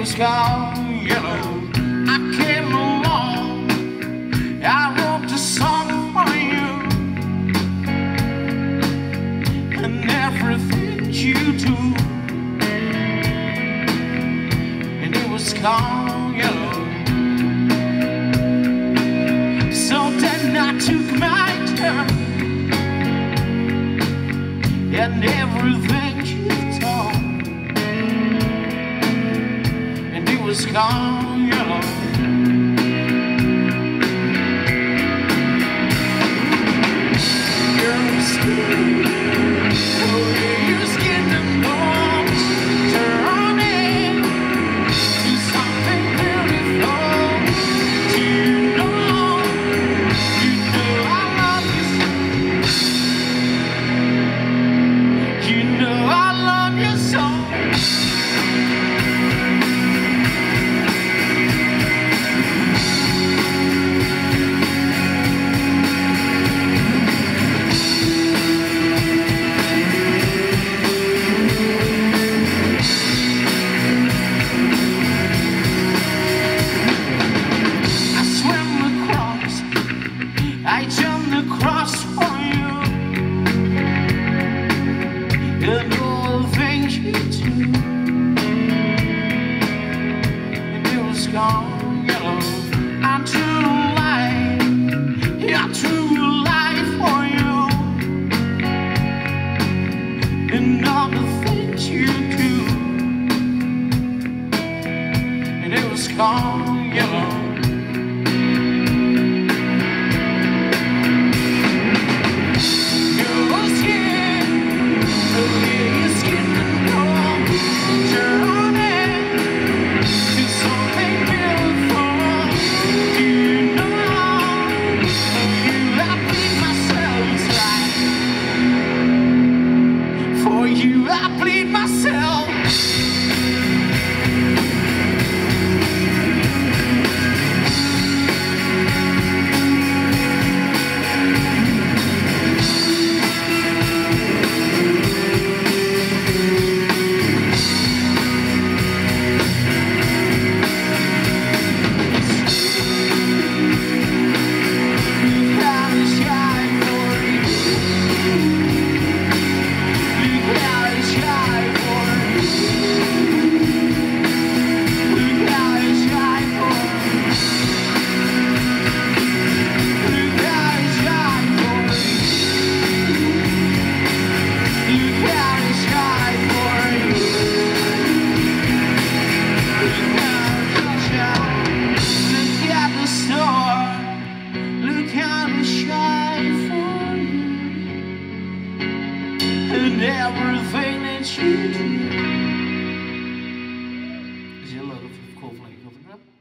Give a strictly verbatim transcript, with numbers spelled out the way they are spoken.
was called yellow. I came along, I wrote a song for you, and everything you do, and it was called yellow. So then I took my turn, and everything you told, and it was gone yellow. Your skin, oh, your skin and bones turning to something beautiful. Do you know, you know I love you so. You know I love you so. I jumped across for you, and all the things you do, and it was gone yellow. I drew a line, yeah, I drew a line for you, and all the things you do, and it was gone yellow. You, I bleed myself. And everything that you do is your love of cold flame.